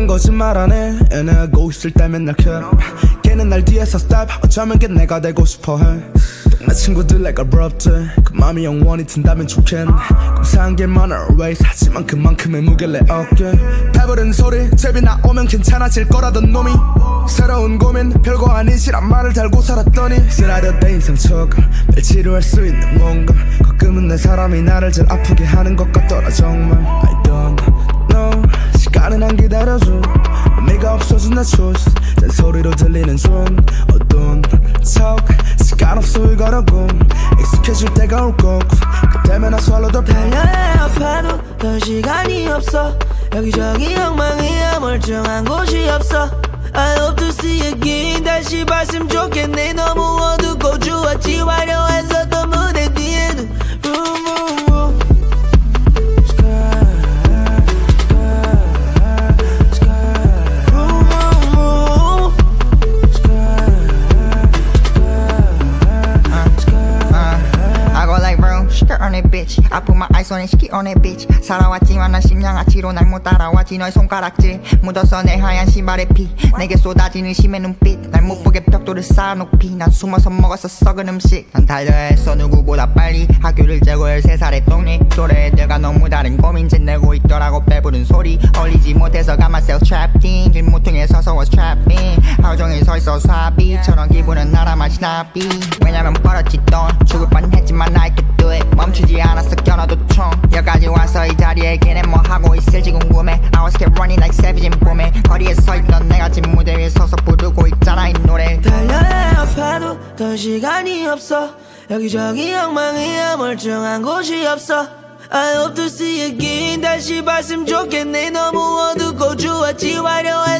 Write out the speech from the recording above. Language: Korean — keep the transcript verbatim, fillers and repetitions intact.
거짓말하네. 애내하고 있을 때 맨날 켜. 걔는 날 뒤에서 stop. 어쩌면 걔 내가 되고 싶어해. 내 친구들 내가 부럽지. 그 맘이 영원히 든다면 좋겠네. 감사한 게 많아 always. 하지만 그만큼의 무게를 내 어깨. 배부른 소리 제비 나오면 괜찮아질 거라던 놈이 새로운 고민 별거 아니지란 말을 달고 살았더니 쓰라려 내 인생 초가 매일 치료할 수 있는 뭔가. 가끔은 내 사람이 나를 제일 아프게 하는 것 같더라 정말. I don't know. 시간은 안 기다려줘. 의미가 없어진 내 choice. 잔소리로 들리는 좀 어두운 척. 시간 없어 이거라고 익숙해질 때가 올 거고 그때면 I swallow the pain. 달려야 아파도 더 시간이 없어. 여기저기 엉망이야 멀쩡한 곳이 없어. I hope to see you again. 다시 봤으면 좋겠네. 너무 어둡고 주웠지 화려했었던 무대 뒤에는 Vroong vroong vroong. on that bitch. I put my eyes on it, ski on that bitch. 살아왔지만 난 심양아치로 날 못 따라왔지. 너의 손가락질 묻어서 내 하얀 신발에 피. 내게 쏟아지는 심의 눈빛. 날 못 보게 벽돌을 쌓아놓기. 난 숨어서 먹었어 썩은 음식. 난 달려야 했어 누구보다 빨리. 학교를 재고 열세 살의 독립. 또래 애들과 너무 다른 고민짓 내고 있더라고 배부른 소리. 어울리지 못해서 got myself trapped in. 길모퉁이에 서서 was trapped in. 하루 종일 서있어 사비처럼 기분은 나라 맛이 나비. 왜냐면 버렸지 돈. 죽을 뻔했지만 I could do it. 멈추지 않았어 겨눠도 총. 여기까지 와서 이 자리에 걔네 뭐 하고 있을지 궁금해. I was kept running like savage in 봄에. 거리에 서있던 내가 지금 무대 위에 서서 부르고 있잖아 이 노래. 달려야 아파도 더 시간이 없어. 여기저기 엉망이야 멀쩡한 곳이 없어. I hope to see you again. 다시 봤으면 좋겠네. 너무 어둡고 주웠지 화려해